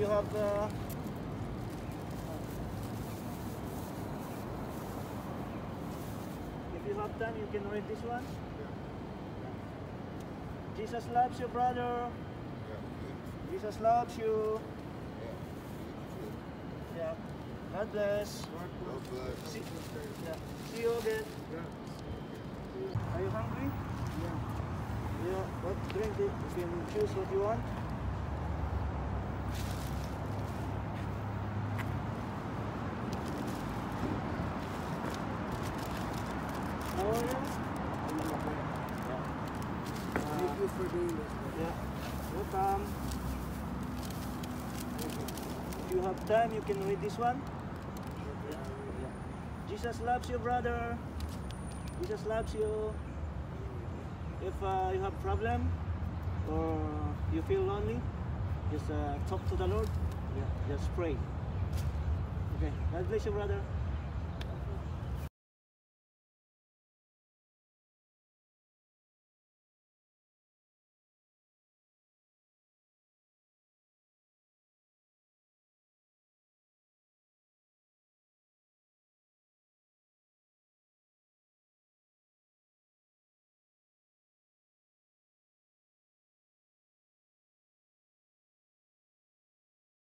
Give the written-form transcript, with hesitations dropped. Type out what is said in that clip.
you have time, you can read this one. Jesus loves you, brother. Jesus loves you. Yeah. God bless. See, see you again. Are you hungry? Yeah. What drink? You can choose what you want. How are you? Thank you for doing this. Yeah. Welcome. If you have time, you can read this one. Jesus loves you, brother. Jesus loves you. If you have problem or you feel lonely, just talk to the Lord. Yeah, just pray. Okay. God bless you, brother.